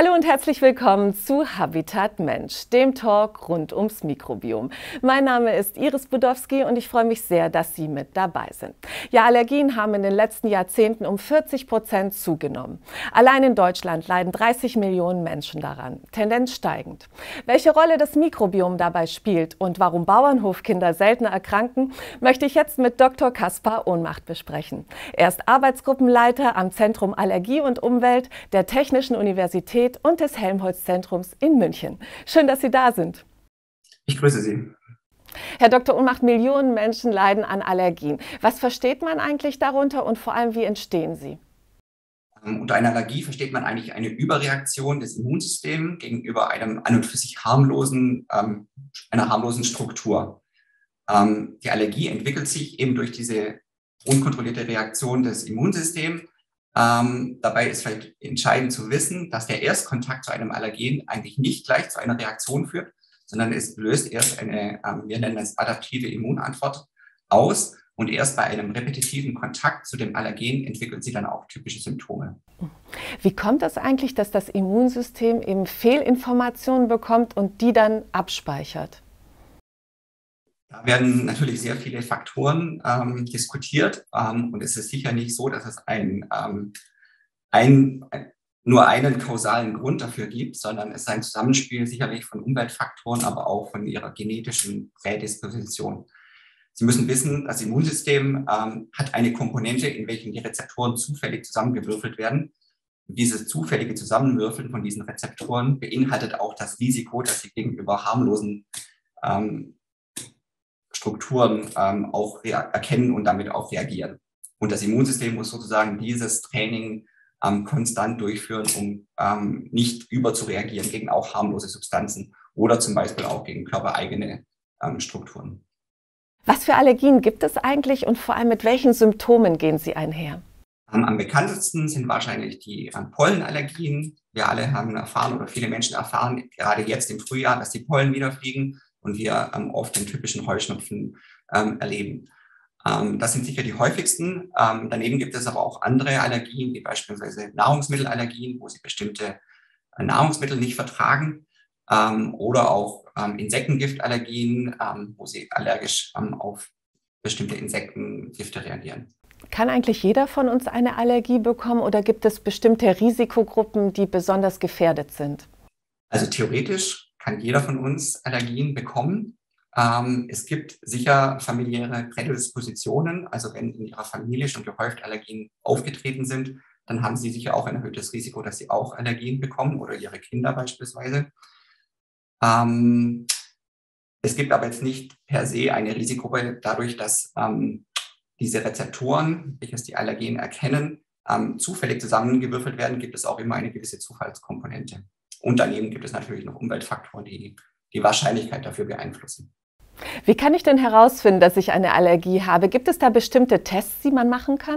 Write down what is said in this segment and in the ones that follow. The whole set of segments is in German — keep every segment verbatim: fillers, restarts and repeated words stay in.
Hallo und herzlich willkommen zu Habitat Mensch, dem Talk rund ums Mikrobiom. Mein Name ist Iris Budowski und ich freue mich sehr, dass Sie mit dabei sind. Ja, Allergien haben in den letzten Jahrzehnten um vierzig Prozent zugenommen. Allein in Deutschland leiden dreißig Millionen Menschen daran, Tendenz steigend. Welche Rolle das Mikrobiom dabei spielt und warum Bauernhofkinder seltener erkranken, möchte ich jetzt mit Doktor Kaspar Ohnmacht besprechen. Er ist Arbeitsgruppenleiter am Zentrum Allergie und Umwelt der Technischen Universität und des Helmholtz-Zentrums in München. Schön, dass Sie da sind. Ich grüße Sie. Herr Doktor Ohnmacht, Millionen Menschen leiden an Allergien. Was versteht man eigentlich darunter und vor allem, wie entstehen sie? Unter einer Allergie versteht man eigentlich eine Überreaktion des Immunsystems gegenüber einem an und für sich harmlosen, ähm, einer harmlosen Struktur. Ähm, die Allergie entwickelt sich eben durch diese unkontrollierte Reaktion des Immunsystems. Ähm, dabei ist vielleicht entscheidend zu wissen, dass der Erstkontakt zu einem Allergen eigentlich nicht gleich zu einer Reaktion führt, sondern es löst erst eine, ähm, wir nennen es adaptive Immunantwort aus und erst bei einem repetitiven Kontakt zu dem Allergen entwickelt sie dann auch typische Symptome. Wie kommt es eigentlich, dass das Immunsystem eben Fehlinformationen bekommt und die dann abspeichert? Da werden natürlich sehr viele Faktoren ähm, diskutiert ähm, und es ist sicher nicht so, dass es ein, ähm, ein, nur einen kausalen Grund dafür gibt, sondern es ist ein Zusammenspiel sicherlich von Umweltfaktoren, aber auch von ihrer genetischen Prädisposition. Sie müssen wissen, das Immunsystem ähm, hat eine Komponente, in welchen die Rezeptoren zufällig zusammengewürfelt werden. Und dieses zufällige Zusammenwürfeln von diesen Rezeptoren beinhaltet auch das Risiko, dass sie gegenüber harmlosen ähm, Strukturen ähm, auch erkennen und damit auch reagieren. Und das Immunsystem muss sozusagen dieses Training ähm, konstant durchführen, um ähm, nicht überzureagieren gegen auch harmlose Substanzen oder zum Beispiel auch gegen körpereigene ähm, Strukturen. Was für Allergien gibt es eigentlich und vor allem mit welchen Symptomen gehen sie einher? Ähm, am bekanntesten sind wahrscheinlich die ähm, Pollenallergien. Wir alle haben erfahren oder viele Menschen erfahren, gerade jetzt im Frühjahr, dass die Pollen wieder fliegen und wir ähm, oft den typischen Heuschnupfen ähm, erleben. Ähm, das sind sicher die häufigsten. Ähm, daneben gibt es aber auch andere Allergien, wie beispielsweise Nahrungsmittelallergien, wo sie bestimmte äh, Nahrungsmittel nicht vertragen, ähm, oder auch ähm, Insektengiftallergien, ähm, wo sie allergisch ähm, auf bestimmte Insektengifte reagieren. Kann eigentlich jeder von uns eine Allergie bekommen oder gibt es bestimmte Risikogruppen, die besonders gefährdet sind? Also theoretisch kann jeder von uns Allergien bekommen. Ähm, es gibt sicher familiäre Prädispositionen. Also wenn in Ihrer Familie schon gehäuft Allergien aufgetreten sind, dann haben Sie sicher auch ein erhöhtes Risiko, dass Sie auch Allergien bekommen oder Ihre Kinder beispielsweise. Ähm, es gibt aber jetzt nicht per se eine Risikogruppe dadurch, dass ähm, diese Rezeptoren, welches die Allergen erkennen, ähm, zufällig zusammengewürfelt werden, gibt es auch immer eine gewisse Zufallskomponente. Und daneben gibt es natürlich noch Umweltfaktoren, die die Wahrscheinlichkeit dafür beeinflussen. Wie kann ich denn herausfinden, dass ich eine Allergie habe? Gibt es da bestimmte Tests, die man machen kann?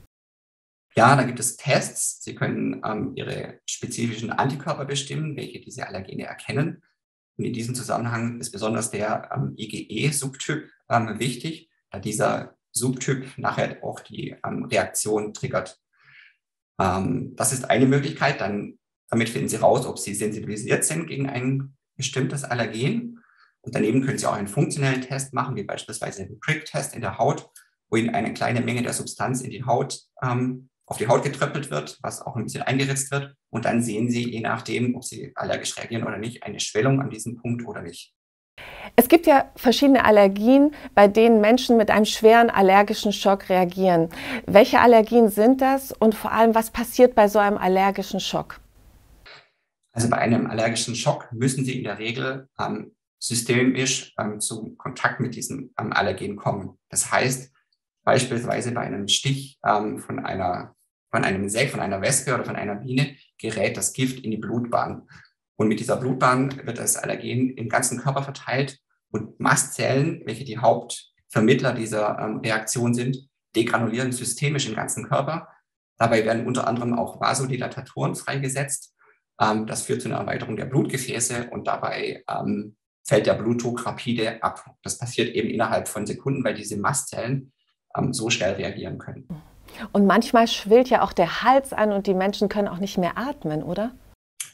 Ja, da gibt es Tests. Sie können ähm, Ihre spezifischen Antikörper bestimmen, welche diese Allergene erkennen. Und in diesem Zusammenhang ist besonders der ähm, IgE-Subtyp ähm, wichtig, da dieser Subtyp nachher auch die ähm, Reaktion triggert. Ähm, das ist eine Möglichkeit. Dann, damit finden Sie raus, ob Sie sensibilisiert sind gegen ein bestimmtes Allergen. Und daneben können Sie auch einen funktionellen Test machen, wie beispielsweise einen Prick-Test in der Haut, wo Ihnen eine kleine Menge der Substanz in die Haut, ähm, auf die Haut getröppelt wird, was auch ein bisschen eingeritzt wird. Und dann sehen Sie, je nachdem, ob Sie allergisch reagieren oder nicht, eine Schwellung an diesem Punkt oder nicht. Es gibt ja verschiedene Allergien, bei denen Menschen mit einem schweren allergischen Schock reagieren. Welche Allergien sind das und vor allem, was passiert bei so einem allergischen Schock? Also bei einem allergischen Schock müssen Sie in der Regel ähm, systemisch ähm, zum Kontakt mit diesem ähm, Allergen kommen. Das heißt, beispielsweise bei einem Stich ähm, von, einer, von einem Insekt, von einer Wespe oder von einer Biene gerät das Gift in die Blutbahn. Und mit dieser Blutbahn wird das Allergen im ganzen Körper verteilt und Mastzellen, welche die Hauptvermittler dieser ähm, Reaktion sind, degranulieren systemisch im ganzen Körper. Dabei werden unter anderem auch Vasodilatatoren freigesetzt. Ähm, das führt zu einer Erweiterung der Blutgefäße und dabei ähm, fällt der Blutdruck rapide ab. Das passiert eben innerhalb von Sekunden, weil diese Mastzellen ähm, so schnell reagieren können. Und manchmal schwillt ja auch der Hals an und die Menschen können auch nicht mehr atmen, oder?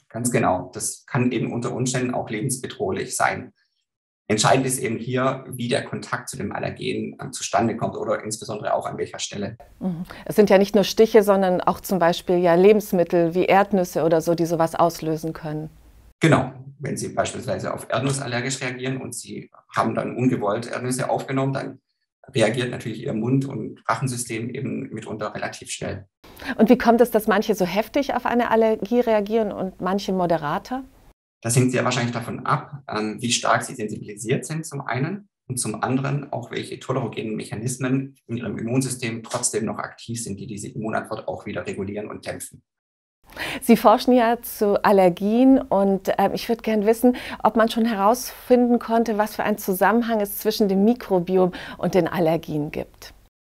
Ganz genau. Das kann eben unter Umständen auch lebensbedrohlich sein. Entscheidend ist eben hier, wie der Kontakt zu dem Allergen äh, zustande kommt oder insbesondere auch an welcher Stelle. Mhm. Es sind ja nicht nur Stiche, sondern auch zum Beispiel ja Lebensmittel wie Erdnüsse oder so, die sowas auslösen können. Genau, wenn Sie beispielsweise auf Erdnuss allergisch reagieren und Sie haben dann ungewollt Erdnüsse aufgenommen, dann reagiert natürlich Ihr Mund- und Rachensystem eben mitunter relativ schnell. Und wie kommt es, dass manche so heftig auf eine Allergie reagieren und manche moderater? Das hängt sehr wahrscheinlich davon ab, ähm, wie stark Sie sensibilisiert sind zum einen und zum anderen auch, welche tolerogenen Mechanismen in Ihrem Immunsystem trotzdem noch aktiv sind, die diese Immunantwort auch wieder regulieren und dämpfen. Sie forschen ja zu Allergien und äh, ich würde gerne wissen, ob man schon herausfinden konnte, was für ein Zusammenhang es zwischen dem Mikrobiom und den Allergien gibt.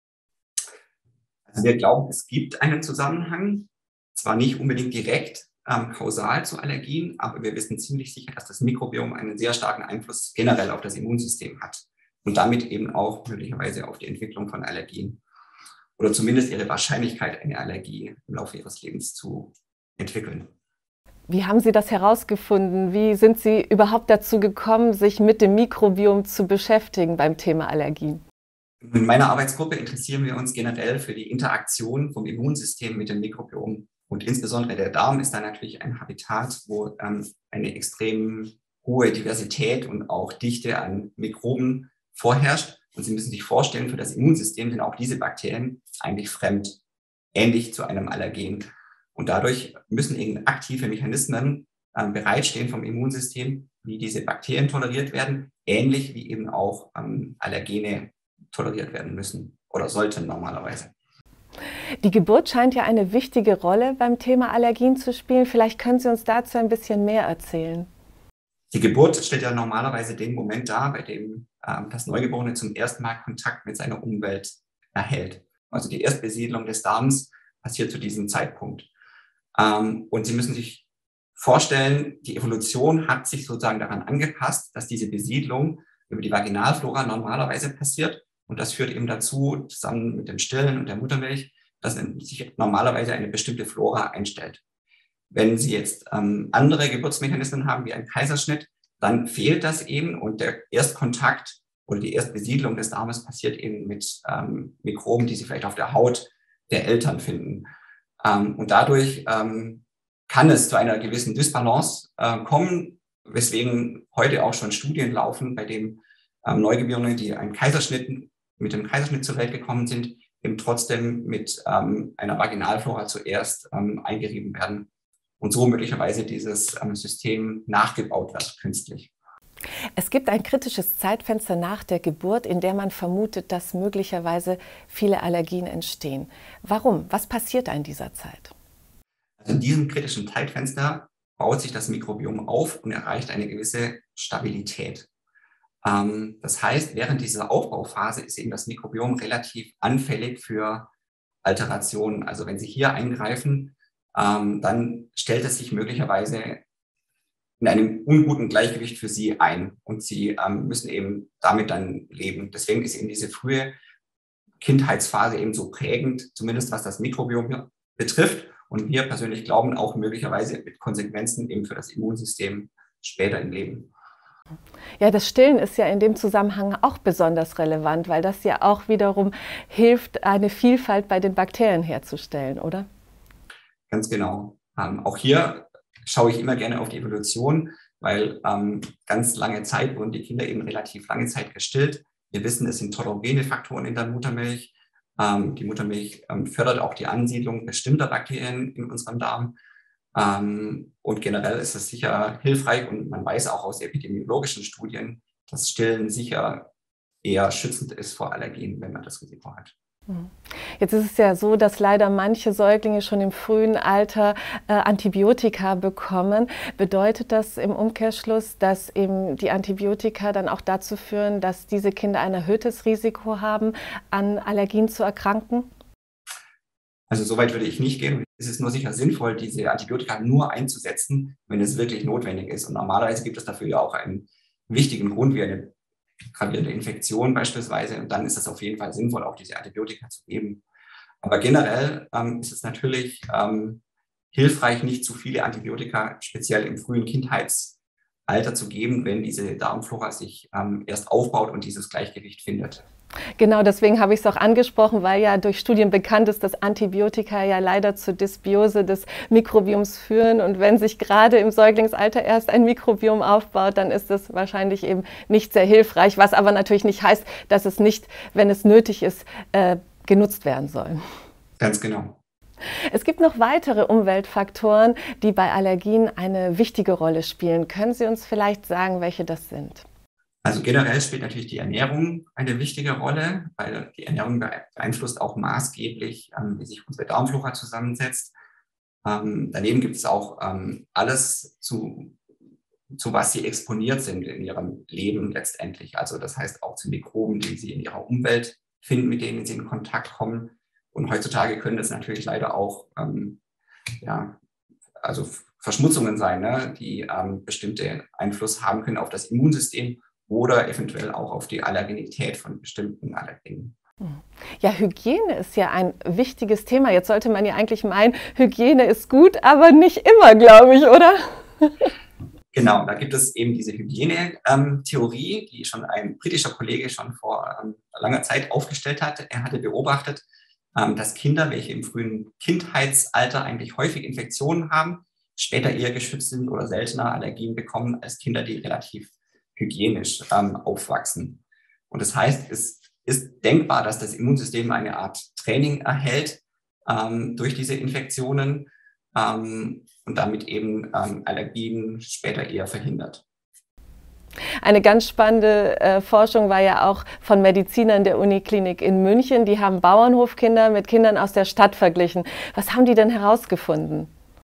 Also wir glauben, es gibt einen Zusammenhang, zwar nicht unbedingt direkt ähm, kausal zu Allergien, aber wir wissen ziemlich sicher, dass das Mikrobiom einen sehr starken Einfluss generell auf das Immunsystem hat und damit eben auch möglicherweise auf die Entwicklung von Allergien oder zumindest ihre Wahrscheinlichkeit, eine Allergie im Laufe ihres Lebens zu entwickeln. Wie haben Sie das herausgefunden? Wie sind Sie überhaupt dazu gekommen, sich mit dem Mikrobiom zu beschäftigen beim Thema Allergien? In meiner Arbeitsgruppe interessieren wir uns generell für die Interaktion vom Immunsystem mit dem Mikrobiom. Und insbesondere der Darm ist da natürlich ein Habitat, wo ähm, eine extrem hohe Diversität und auch Dichte an Mikroben vorherrscht. Und Sie müssen sich vorstellen, für das Immunsystem sind auch diese Bakterien eigentlich fremd, ähnlich zu einem Allergen. Und dadurch müssen eben aktive Mechanismen äh, bereitstehen vom Immunsystem, wie diese Bakterien toleriert werden, ähnlich wie eben auch ähm, Allergene toleriert werden müssen oder sollten normalerweise. Die Geburt scheint ja eine wichtige Rolle beim Thema Allergien zu spielen. Vielleicht können Sie uns dazu ein bisschen mehr erzählen. Die Geburt stellt ja normalerweise den Moment dar, bei dem ähm, das Neugeborene zum ersten Mal Kontakt mit seiner Umwelt erhält. Also die Erstbesiedlung des Darms passiert zu diesem Zeitpunkt. Ähm, und Sie müssen sich vorstellen, die Evolution hat sich sozusagen daran angepasst, dass diese Besiedlung über die Vaginalflora normalerweise passiert. Und das führt eben dazu, zusammen mit dem Stillen und der Muttermilch, dass sich normalerweise eine bestimmte Flora einstellt. Wenn Sie jetzt ähm, andere Geburtsmechanismen haben, wie einen Kaiserschnitt, dann fehlt das eben und der Erstkontakt oder die Erstbesiedlung des Darmes passiert eben mit ähm, Mikroben, die Sie vielleicht auf der Haut der Eltern finden. Ähm, und dadurch ähm, kann es zu einer gewissen Dysbalance äh, kommen, weswegen heute auch schon Studien laufen, bei dem ähm, Neugeborene, die einen Kaiserschnitt, mit dem Kaiserschnitt zur Welt gekommen sind, eben trotzdem mit ähm, einer Vaginalflora zuerst ähm, eingerieben werden und so möglicherweise dieses ähm, System nachgebaut wird, künstlich. Es gibt ein kritisches Zeitfenster nach der Geburt, in der man vermutet, dass möglicherweise viele Allergien entstehen. Warum? Was passiert da in dieser Zeit? Also in diesem kritischen Zeitfenster baut sich das Mikrobiom auf und erreicht eine gewisse Stabilität. Ähm, das heißt, während dieser Aufbauphase ist eben das Mikrobiom relativ anfällig für Alterationen. Also wenn Sie hier eingreifen, ähm, dann stellt es sich möglicherweise in einem unguten Gleichgewicht für Sie ein und Sie ähm, müssen eben damit dann leben. Deswegen ist eben diese frühe Kindheitsphase eben so prägend, zumindest was das Mikrobiom betrifft. Und wir persönlich glauben auch möglicherweise mit Konsequenzen eben für das Immunsystem später im Leben. Ja, das Stillen ist ja in dem Zusammenhang auch besonders relevant, weil das ja auch wiederum hilft, eine Vielfalt bei den Bakterien herzustellen, oder? Ganz genau. Ähm, auch hier schaue ich immer gerne auf die Evolution, weil ähm, ganz lange Zeit wurden die Kinder eben relativ lange Zeit gestillt. Wir wissen, es sind tolerogene Faktoren in der Muttermilch. Ähm, die Muttermilch ähm, fördert auch die Ansiedlung bestimmter Bakterien in unserem Darm. Ähm, und generell ist es sicher hilfreich und man weiß auch aus epidemiologischen Studien, dass Stillen sicher eher schützend ist vor Allergien, wenn man das Risiko hat. Jetzt ist es ja so, dass leider manche Säuglinge schon im frühen Alter äh, Antibiotika bekommen. Bedeutet das im Umkehrschluss, dass eben die Antibiotika dann auch dazu führen, dass diese Kinder ein erhöhtes Risiko haben, an Allergien zu erkranken? Also so weit würde ich nicht gehen. Es ist nur sicher sinnvoll, diese Antibiotika nur einzusetzen, wenn es wirklich notwendig ist. Und normalerweise gibt es dafür ja auch einen wichtigen Grund, wie eine gravierende Infektion beispielsweise. Und dann ist es auf jeden Fall sinnvoll, auch diese Antibiotika zu geben. Aber generell ähm, ist es natürlich ähm, hilfreich, nicht zu viele Antibiotika, speziell im frühen Kindheitsalter zu geben, wenn diese Darmflora sich ähm, erst aufbaut und dieses Gleichgewicht findet. Genau, deswegen habe ich es auch angesprochen, weil ja durch Studien bekannt ist, dass Antibiotika ja leider zur Dysbiose des Mikrobioms führen. Und wenn sich gerade im Säuglingsalter erst ein Mikrobiom aufbaut, dann ist das wahrscheinlich eben nicht sehr hilfreich, was aber natürlich nicht heißt, dass es nicht, wenn es nötig ist, äh, genutzt werden soll. Ganz genau. Es gibt noch weitere Umweltfaktoren, die bei Allergien eine wichtige Rolle spielen. Können Sie uns vielleicht sagen, welche das sind? Also generell spielt natürlich die Ernährung eine wichtige Rolle, weil die Ernährung beeinflusst auch maßgeblich, ähm, wie sich unsere Darmflora zusammensetzt. Ähm, daneben gibt es auch ähm, alles, zu, zu was sie exponiert sind in ihrem Leben letztendlich. Also das heißt auch zu Mikroben, die sie in ihrer Umwelt finden, mit denen sie in Kontakt kommen. Und heutzutage können das natürlich leider auch ähm, ja, also Verschmutzungen sein, ne, die ähm, bestimmte Einfluss haben können auf das Immunsystem oder eventuell auch auf die Allergenität von bestimmten Allergenen. Ja, Hygiene ist ja ein wichtiges Thema. Jetzt sollte man ja eigentlich meinen, Hygiene ist gut, aber nicht immer, glaube ich, oder? Genau, da gibt es eben diese Hygiene-Theorie, ähm, die schon ein britischer Kollege schon vor ähm, langer Zeit aufgestellt hat. Er hatte beobachtet, ähm, dass Kinder, welche im frühen Kindheitsalter eigentlich häufig Infektionen haben, später eher geschützt sind oder seltener Allergien bekommen als Kinder, die relativ hygienisch ähm, aufwachsen. Und das heißt, es ist denkbar, dass das Immunsystem eine Art Training erhält ähm, durch diese Infektionen ähm, und damit eben ähm, Allergien später eher verhindert. Eine ganz spannende äh, Forschung war ja auch von Medizinern der Uniklinik in München. Die haben Bauernhofkinder mit Kindern aus der Stadt verglichen. Was haben die denn herausgefunden?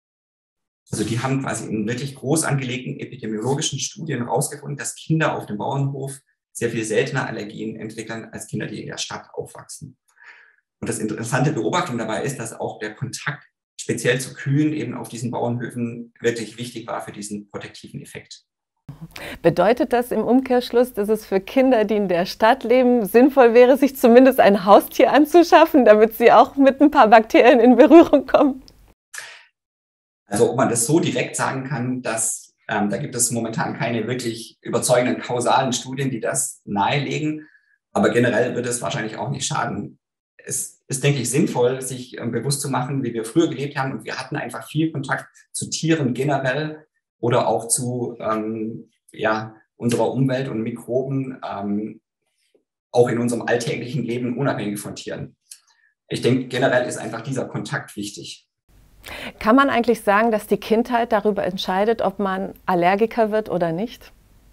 Also die haben quasi in wirklich groß angelegten epidemiologischen Studien herausgefunden, dass Kinder auf dem Bauernhof sehr viel seltener Allergien entwickeln als Kinder, die in der Stadt aufwachsen. Und das interessante Beobachtung dabei ist, dass auch der Kontakt speziell zu Kühen eben auf diesen Bauernhöfen wirklich wichtig war für diesen protektiven Effekt. Bedeutet das im Umkehrschluss, dass es für Kinder, die in der Stadt leben, sinnvoll wäre, sich zumindest ein Haustier anzuschaffen, damit sie auch mit ein paar Bakterien in Berührung kommen? Also ob man das so direkt sagen kann, dass ähm, da gibt es momentan keine wirklich überzeugenden kausalen Studien, die das nahelegen. Aber generell wird es wahrscheinlich auch nicht schaden. Es ist, denke ich, sinnvoll, sich ähm, bewusst zu machen, wie wir früher gelebt haben. Und wir hatten einfach viel Kontakt zu Tieren generell oder auch zu ähm, ja, unserer Umwelt und Mikroben, ähm, auch in unserem alltäglichen Leben, unabhängig von Tieren. Ich denke, generell ist einfach dieser Kontakt wichtig. Kann man eigentlich sagen, dass die Kindheit darüber entscheidet, ob man Allergiker wird oder nicht?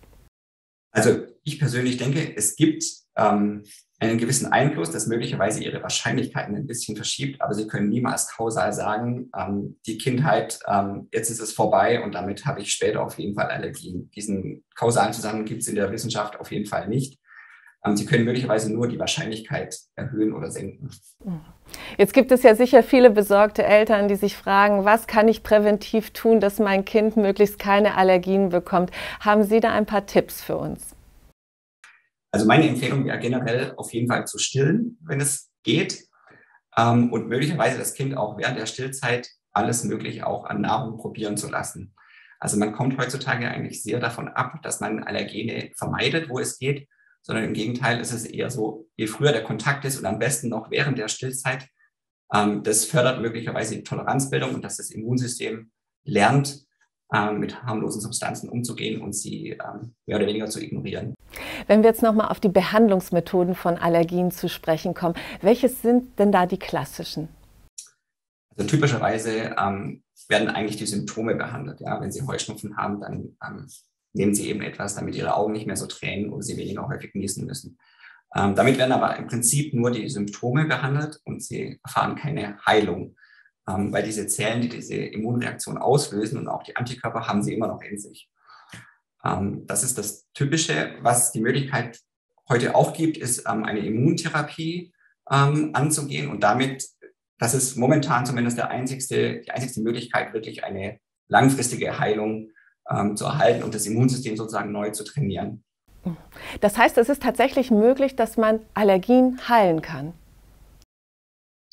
Also ich persönlich denke, es gibt ähm, einen gewissen Einfluss, das möglicherweise ihre Wahrscheinlichkeiten ein bisschen verschiebt, aber sie können niemals kausal sagen, ähm, die Kindheit, ähm, jetzt ist es vorbei und damit habe ich später auf jeden Fall Allergien. Diesen kausalen Zusammenhang gibt es in der Wissenschaft auf jeden Fall nicht. Ähm, sie können möglicherweise nur die Wahrscheinlichkeit erhöhen oder senken. Jetzt gibt es ja sicher viele besorgte Eltern, die sich fragen, was kann ich präventiv tun, dass mein Kind möglichst keine Allergien bekommt. Haben Sie da ein paar Tipps für uns? Also meine Empfehlung wäre generell auf jeden Fall zu stillen, wenn es geht. Ähm, und möglicherweise das Kind auch während der Stillzeit alles Mögliche auch an Nahrung probieren zu lassen. Also man kommt heutzutage eigentlich sehr davon ab, dass man Allergene vermeidet, wo es geht, sondern im Gegenteil ist es eher so, je früher der Kontakt ist und am besten noch während der Stillzeit, ähm, das fördert möglicherweise die Toleranzbildung und dass das Immunsystem lernt, ähm, mit harmlosen Substanzen umzugehen und sie ähm, mehr oder weniger zu ignorieren. Wenn wir jetzt nochmal auf die Behandlungsmethoden von Allergien zu sprechen kommen, welche sind denn da die klassischen? Also typischerweise ähm, werden eigentlich die Symptome behandelt. Ja? Wenn Sie Heuschnupfen haben, dann ähm, nehmen Sie eben etwas, damit Ihre Augen nicht mehr so tränen oder Sie weniger häufig niesen müssen. Ähm, damit werden aber im Prinzip nur die Symptome behandelt und Sie erfahren keine Heilung, ähm, weil diese Zellen, die diese Immunreaktion auslösen und auch die Antikörper, haben Sie immer noch in sich. Ähm, das ist das Typische. Was die Möglichkeit heute auch gibt, ist ähm, eine Immuntherapie ähm, anzugehen und damit, das ist momentan zumindest der einzigste, die einzigste Möglichkeit, wirklich eine langfristige Heilung ähm, zu erhalten und das Immunsystem sozusagen neu zu trainieren. Das heißt, es ist tatsächlich möglich, dass man Allergien heilen kann?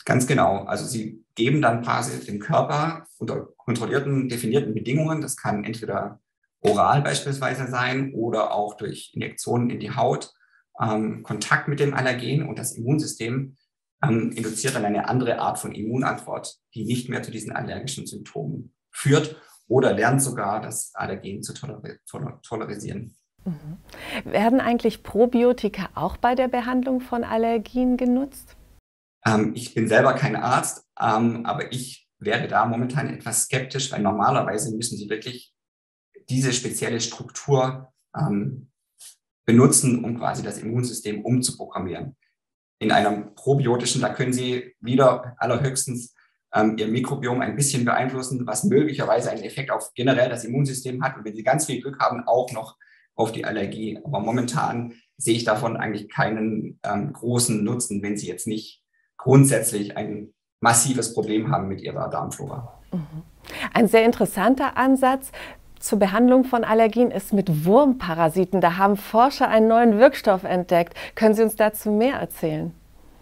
Ganz genau. Also Sie geben dann quasi dem Körper unter kontrollierten, definierten Bedingungen, das kann entweder oral beispielsweise sein oder auch durch Injektionen in die Haut, ähm, Kontakt mit dem Allergen, und das Immunsystem ähm, induziert dann eine andere Art von Immunantwort, die nicht mehr zu diesen allergischen Symptomen führt oder lernt sogar, das Allergen zu toler toler tolerisieren. Mhm. Werden eigentlich Probiotika auch bei der Behandlung von Allergien genutzt? Ähm, ich bin selber kein Arzt, ähm, aber ich wäre da momentan etwas skeptisch, weil normalerweise müssen Sie wirklich diese spezielle Struktur ähm, benutzen, um quasi das Immunsystem umzuprogrammieren. In einem probiotischen, da können Sie wieder allerhöchstens ähm, Ihr Mikrobiom ein bisschen beeinflussen, was möglicherweise einen Effekt auf generell das Immunsystem hat und wenn Sie ganz viel Glück haben, auch noch auf die Allergie. Aber momentan sehe ich davon eigentlich keinen ähm, großen Nutzen, wenn Sie jetzt nicht grundsätzlich ein massives Problem haben mit Ihrer Darmflora. Mhm. Ein sehr interessanter Ansatz zur Behandlung von Allergien ist mit Wurmparasiten. Da haben Forscher einen neuen Wirkstoff entdeckt. Können Sie uns dazu mehr erzählen?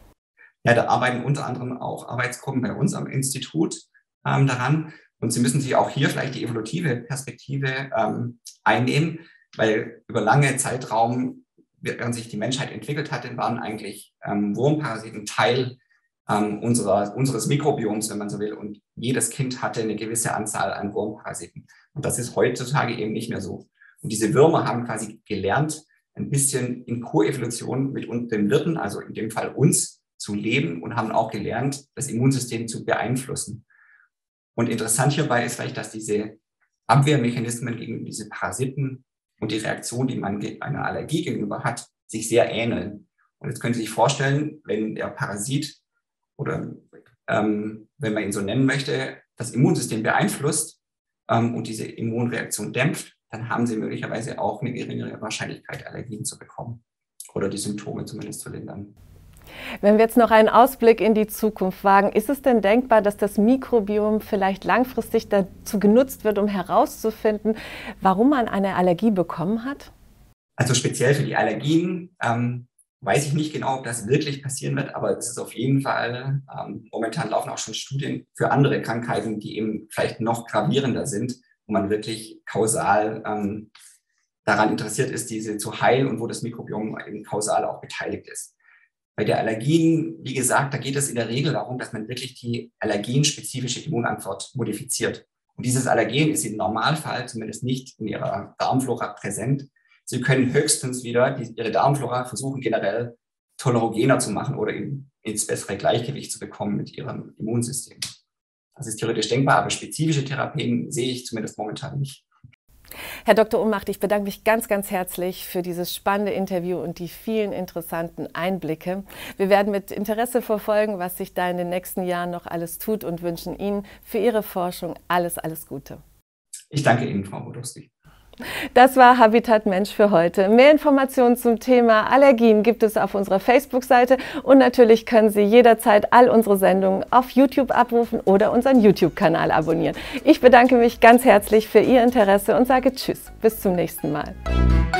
Ja, da arbeiten unter anderem auch Arbeitsgruppen bei uns am Institut ähm, daran. Und Sie müssen sich auch hier vielleicht die evolutive Perspektive ähm, einnehmen, weil über lange Zeitraum, während sich die Menschheit entwickelt hatte, waren eigentlich ähm, Wurmparasiten Teil ähm, unserer, unseres Mikrobioms, wenn man so will. Und jedes Kind hatte eine gewisse Anzahl an Wurmparasiten. Und das ist heutzutage eben nicht mehr so. Und diese Würmer haben quasi gelernt, ein bisschen in Koevolution mit den Wirten, also in dem Fall uns, zu leben und haben auch gelernt, das Immunsystem zu beeinflussen. Und interessant hierbei ist vielleicht, dass diese Abwehrmechanismen gegen diese Parasiten und die Reaktion, die man einer Allergie gegenüber hat, sich sehr ähneln. Und jetzt können Sie sich vorstellen, wenn der Parasit oder ähm, wenn man ihn so nennen möchte, das Immunsystem beeinflusst ähm, und diese Immunreaktion dämpft, dann haben Sie möglicherweise auch eine geringere Wahrscheinlichkeit, Allergien zu bekommen oder die Symptome zumindest zu lindern. Wenn wir jetzt noch einen Ausblick in die Zukunft wagen, ist es denn denkbar, dass das Mikrobiom vielleicht langfristig dazu genutzt wird, um herauszufinden, warum man eine Allergie bekommen hat? Also speziell für die Allergien ähm, weiß ich nicht genau, ob das wirklich passieren wird, aber es ist auf jeden Fall, ähm, momentan laufen auch schon Studien für andere Krankheiten, die eben vielleicht noch gravierender sind, wo man wirklich kausal ähm, daran interessiert ist, diese zu heilen und wo das Mikrobiom eben kausal auch beteiligt ist. Bei der Allergien, wie gesagt, da geht es in der Regel darum, dass man wirklich die allergenspezifische Immunantwort modifiziert. Und dieses Allergen ist im Normalfall zumindest nicht in Ihrer Darmflora präsent. Sie können höchstens wieder die, Ihre Darmflora versuchen, generell tolerogener zu machen oder in, ins bessere Gleichgewicht zu bekommen mit Ihrem Immunsystem. Das ist theoretisch denkbar, aber spezifische Therapien sehe ich zumindest momentan nicht. Herr Doktor Ummacht, ich bedanke mich ganz, ganz herzlich für dieses spannende Interview und die vielen interessanten Einblicke. Wir werden mit Interesse verfolgen, was sich da in den nächsten Jahren noch alles tut und wünschen Ihnen für Ihre Forschung alles, alles Gute. Ich danke Ihnen, Frau Budowski. Das war Habitat Mensch für heute. Mehr Informationen zum Thema Allergien gibt es auf unserer Facebook-Seite und natürlich können Sie jederzeit all unsere Sendungen auf YouTube abrufen oder unseren YouTube-Kanal abonnieren. Ich bedanke mich ganz herzlich für Ihr Interesse und sage Tschüss, bis zum nächsten Mal.